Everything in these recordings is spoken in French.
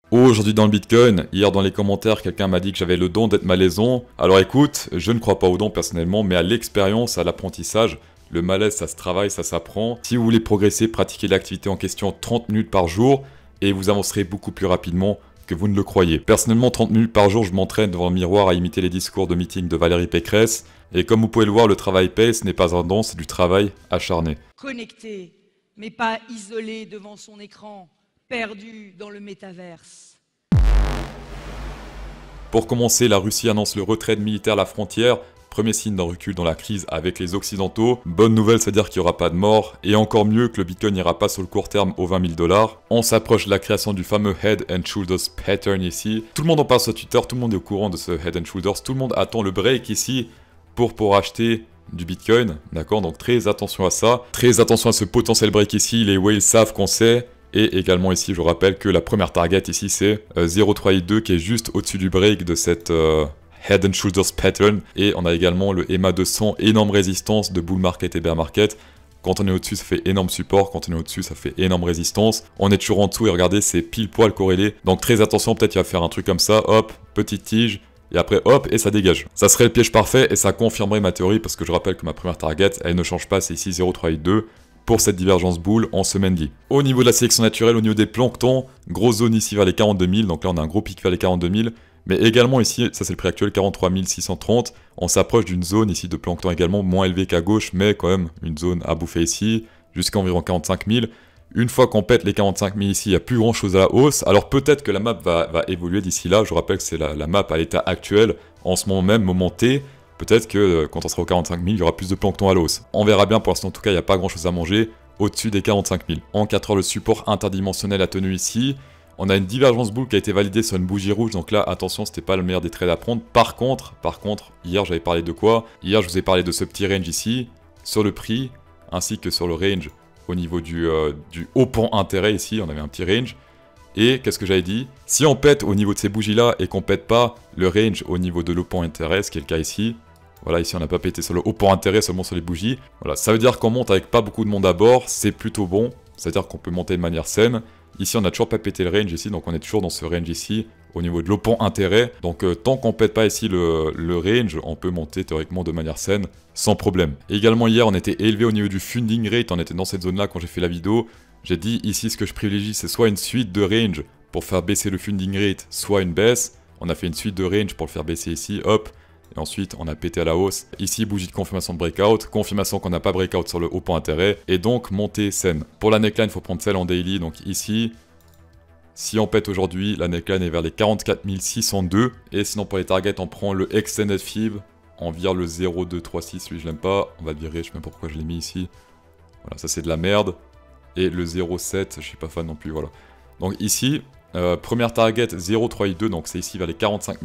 Aujourd'hui dans le Bitcoin, hier dans les commentaires, quelqu'un m'a dit que j'avais le don d'être malaisant. Alors écoute, je ne crois pas au don personnellement, mais à l'expérience, à l'apprentissage. Le malaise, ça se travaille, ça s'apprend. Si vous voulez progresser, pratiquez l'activité en question 30 minutes par jour et vous avancerez beaucoup plus rapidement que vous ne le croyez. Personnellement, 30 minutes par jour, je m'entraîne devant le miroir à imiter les discours de meeting de Valérie Pécresse. Et comme vous pouvez le voir, le travail paye, ce n'est pas un don, c'est du travail acharné. Connecté, mais pas isolé devant son écran, perdu dans le métaverse. Pour commencer, la Russie annonce le retrait de militaires à la frontière. Premier signe d'un recul dans la crise avec les Occidentaux. Bonne nouvelle, c'est-à-dire qu'il n'y aura pas de mort. Et encore mieux que le Bitcoin n'ira pas sur le court terme aux 20 000 $. On s'approche de la création du fameux Head and Shoulders Pattern ici. Tout le monde en parle sur Twitter, tout le monde est au courant de ce Head and Shoulders. Tout le monde attend le break ici pour acheter du Bitcoin. D'accord, donc très attention à ça. Très attention à ce potentiel break ici. Les whales savent qu'on sait. Et également ici, je rappelle que la première target ici, c'est 0.382 qui est juste au-dessus du break de cette Head and Shoulders Pattern. Et on a également le EMA 200, énorme résistance de bull market et bear market. Quand on est au-dessus, ça fait énorme support. Quand on est au-dessus, ça fait énorme résistance. On est toujours en dessous et regardez, c'est pile poil corrélé. Donc très attention, peut-être il va faire un truc comme ça. Hop, petite tige. Et après, hop, et ça dégage. Ça serait le piège parfait et ça confirmerait ma théorie parce que je rappelle que ma première target, elle ne change pas, c'est ici 0.382. Pour cette divergence boule en semaine 10. Au niveau de la sélection naturelle, au niveau des planctons, grosse zone ici vers les 42 000, donc là on a un gros pic vers les 42 000, mais également ici, ça c'est le prix actuel, 43 630, on s'approche d'une zone ici de plancton également moins élevée qu'à gauche, mais quand même une zone à bouffer ici, jusqu'à environ 45 000. Une fois qu'on pète les 45 000 ici, il n'y a plus grand chose à la hausse, alors peut-être que la map va évoluer d'ici là, je vous rappelle que c'est la map à l'état actuel, en ce moment même, moment T. Peut-être que quand on sera aux 45 000, il y aura plus de plancton à la hausse. On verra bien, pour l'instant en tout cas, il n'y a pas grand chose à manger au-dessus des 45 000. En 4 heures, le support interdimensionnel a tenu ici. On a une divergence boule qui a été validée sur une bougie rouge, donc là, attention, c'était pas le meilleur des trades à prendre. Par contre, hier, j'avais parlé de quoi? Hier, je vous ai parlé de ce petit range ici, sur le prix, ainsi que sur le range au niveau du haut pan intérêt ici, on avait un petit range. Et qu'est-ce que j'avais dit? Si on pète au niveau de ces bougies-là et qu'on pète pas le range au niveau de l'haut pan intérêt, ce qui est le cas ici, voilà, ici on n'a pas pété sur le haut pan intérêt, seulement sur les bougies. Voilà, ça veut dire qu'on monte avec pas beaucoup de monde à bord, c'est plutôt bon. C'est-à-dire qu'on peut monter de manière saine. Ici on n'a toujours pas pété le range ici, donc on est toujours dans ce range ici, au niveau de l'haut pan intérêt. Donc tant qu'on pète pas ici le range, on peut monter théoriquement de manière saine, sans problème. Et également hier on était élevé au niveau du funding rate, on était dans cette zone là quand j'ai fait la vidéo. J'ai dit ici ce que je privilégie c'est soit une suite de range pour faire baisser le funding rate, soit une baisse. On a fait une suite de range pour le faire baisser ici, hop. Et ensuite, on a pété à la hausse. Ici, bougie de confirmation de breakout. Confirmation qu'on n'a pas breakout sur le haut point intérêt. Et donc, montée saine. Pour la neckline, il faut prendre celle en daily. Donc ici, si on pète aujourd'hui, la neckline est vers les 44 602. Et sinon, pour les targets, on prend le extended fib. On vire le 0,236. Lui, je l'aime pas. On va le virer. Je sais même pas pourquoi je l'ai mis ici. Voilà, ça c'est de la merde. Et le 0,7, je suis pas fan non plus. Voilà. Donc ici, première target 0,382. Donc c'est ici vers les 45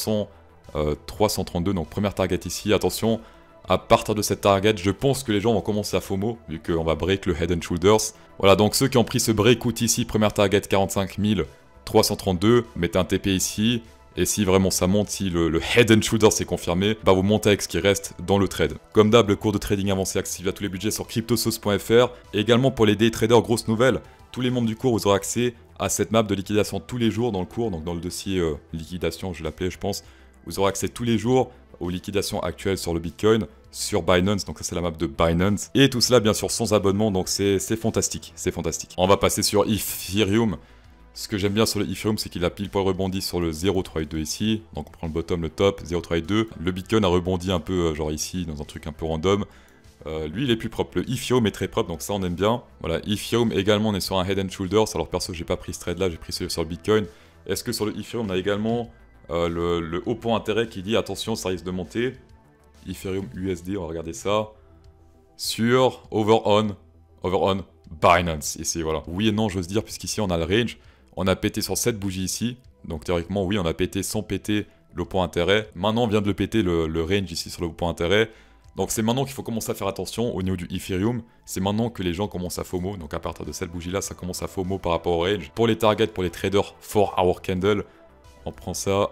332, donc première target ici, attention, à partir de cette target, je pense que les gens vont commencer à FOMO, vu qu'on va break le Head and Shoulders. Voilà, donc ceux qui ont pris ce breakout ici, première target 45 332, mettez un TP ici, et si vraiment ça monte, si le Head and Shoulders est confirmé, bah vous montez avec ce qui reste dans le trade. Comme d'hab, le cours de trading avancé accessible à tous les budgets sur cryptosauce.fr, et également pour les day traders, grosse nouvelle, tous les membres du cours, vous aurez accès à cette map de liquidation tous les jours dans le cours, donc dans le dossier liquidation, je l'appelais je pense. Vous aurez accès tous les jours aux liquidations actuelles sur le Bitcoin, sur Binance, donc ça c'est la map de Binance. Et tout cela bien sûr sans abonnement, donc c'est fantastique, c'est fantastique. On va passer sur Ethereum. Ce que j'aime bien sur le Ethereum, c'est qu'il a pile poil rebondi sur le 0.382 ici. Donc on prend le bottom, le top, 0.382. Le Bitcoin a rebondi un peu, genre ici, dans un truc un peu random. Lui il est plus propre, le Ethereum est très propre, donc ça on aime bien. Voilà, Ethereum également on est sur un Head and Shoulders, alors perso j'ai pas pris ce trade là, j'ai pris celui sur le Bitcoin. Est-ce que sur le Ethereum on a également le haut point intérêt qui dit attention ça risque de monter. Ethereum USD, on va regarder ça. Sur Over on Binance ici, voilà. Oui et non j'ose dire, puisqu'ici on a le range. On a pété sur cette bougie ici. Donc théoriquement oui on a pété sans péter le point intérêt. Maintenant on vient de le péter le range ici sur le point intérêt. Donc c'est maintenant qu'il faut commencer à faire attention au niveau du Ethereum. C'est maintenant que les gens commencent à FOMO. Donc à partir de cette bougie là ça commence à FOMO par rapport au range. Pour les targets, pour les traders 4 hour candle, on prend ça.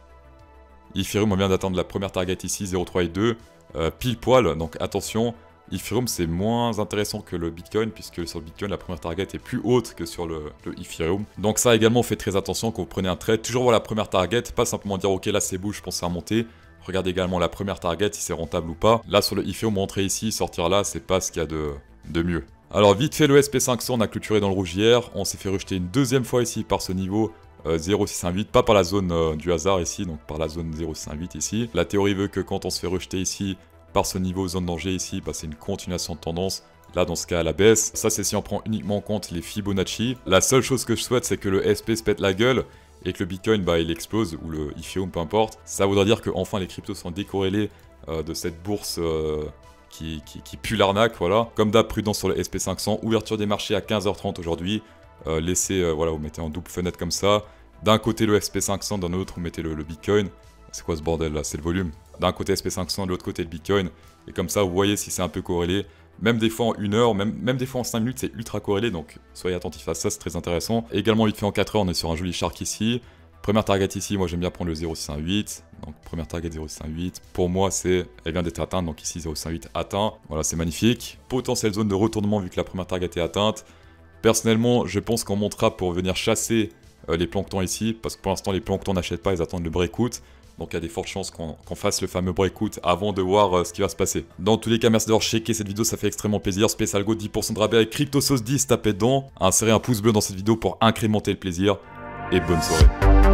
Ethereum, on vient d'atteindre la première target ici, 0.382, pile poil, donc attention. Ethereum c'est moins intéressant que le Bitcoin, puisque sur le Bitcoin la première target est plus haute que sur le Ethereum. Donc ça également, faites très attention quand vous prenez un trade, toujours voir la première target, pas simplement dire ok là c'est beau, je pense à monter. Regardez également la première target, si c'est rentable ou pas. Là sur le Ethereum, rentrer ici, sortir là, c'est pas ce qu'il y a de mieux. Alors vite fait, le SP500, on a clôturé dans le rouge hier, on s'est fait rejeter une deuxième fois ici par ce niveau 0,618, pas par la zone du hasard ici, donc par la zone 0,618 ici. La théorie veut que quand on se fait rejeter ici par ce niveau zone danger ici, bah, c'est une continuation de tendance. Là, dans ce cas, à la baisse. Ça, c'est si on prend uniquement en compte les Fibonacci. La seule chose que je souhaite, c'est que le SP se pète la gueule et que le Bitcoin, bah, il explose, ou le Ethereum, peu importe. Ça voudrait dire que enfin les cryptos sont décorrélés de cette bourse qui pue l'arnaque, voilà. Comme d'hab, prudence sur le SP500. Ouverture des marchés à 15h30 aujourd'hui. Laissez, voilà, vous mettez en double fenêtre comme ça. D'un côté le SP500, d'un autre vous mettez le Bitcoin. C'est quoi ce bordel là? C'est le volume. D'un côté SP500, de l'autre côté le Bitcoin. Et comme ça, vous voyez si c'est un peu corrélé. Même des fois en 1 heure, même des fois en 5 minutes, c'est ultra corrélé. Donc soyez attentifs à ça, c'est très intéressant. Également, vite fait en 4 heures, on est sur un joli shark ici. Première target ici, moi j'aime bien prendre le 0,618. Donc première target 0,618. Pour moi, elle vient d'être atteinte. Donc ici 0,618 atteint. Voilà, c'est magnifique. Potentielle zone de retournement vu que la première target est atteinte. Personnellement, je pense qu'on montera pour venir chasser les planctons ici. Parce que pour l'instant, les planctons n'achètent pas, ils attendent le breakout. Donc il y a des fortes chances qu'on fasse le fameux breakout avant de voir ce qui va se passer. Dans tous les cas, merci d'avoir checké cette vidéo, ça fait extrêmement plaisir. Spécial Go, 10% de rabais avec CryptoSauce10, tapez dedans. Insérez un pouce bleu dans cette vidéo pour incrémenter le plaisir. Et bonne soirée.